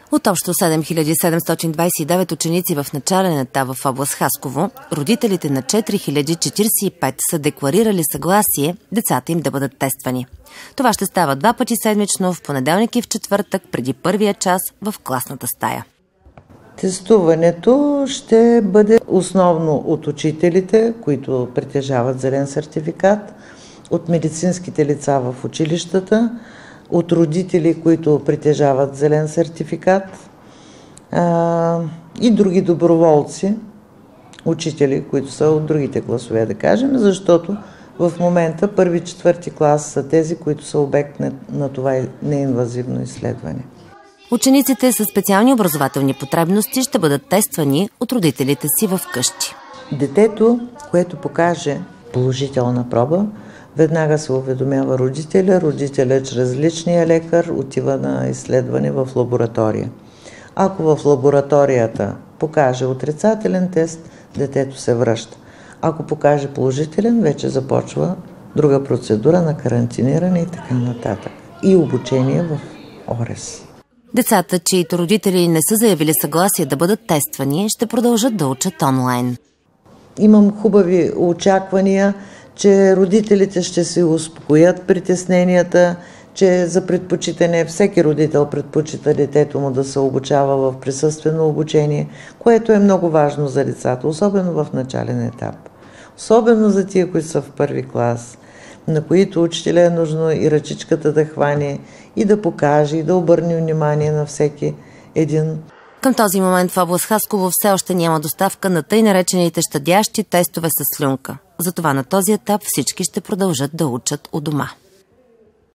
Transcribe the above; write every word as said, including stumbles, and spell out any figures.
От общо седем хиляди седемстотин двадесет и девет ученици в начален етап в област Хасково, родителите на четири хиляди четиридесет и пет са декларирали съгласие децата им да бъдат тествани. Това ще става два пъти седмично, в понеделник и в четвъртък, преди първия час в класната стая. Тестуването ще бъде основно от учителите, които притежават зелен сертификат, от медицинските лица в училищата, от родители, които притежават зелен сертификат а, и други доброволци, учители, които са от другите класове, да кажем, защото в момента първи, четвърти клас са тези, които са обект на, на това неинвазивно изследване. Учениците с специални образователни потребности ще бъдат тествани от родителите си в къщи. Детето, което покаже положителна проба, веднага се уведомява родителя. Родителя чрез личния лекар отива на изследване в лаборатория. Ако в лабораторията покаже отрицателен тест, детето се връща. Ако покаже положителен, вече започва друга процедура на карантиниране и така нататък. И обучение в ОРЕС. Децата, чието родители не са заявили съгласие да бъдат тествани, ще продължат да учат онлайн. Имам хубави очаквания, че родителите ще се успокоят притесненията, че за предпочитане всеки родител предпочита детето му да се обучава в присъствено обучение, което е много важно за децата, особено в начален етап. Особено за тия, които са в първи клас, на които учителя е нужно и ръчичката да хване, и да покаже, и да обърне внимание на всеки един. Към този момент в област Хасково все още няма доставка на тъй наречените щадящи тестове с слюнка. Затова на този етап всички ще продължат да учат у дома.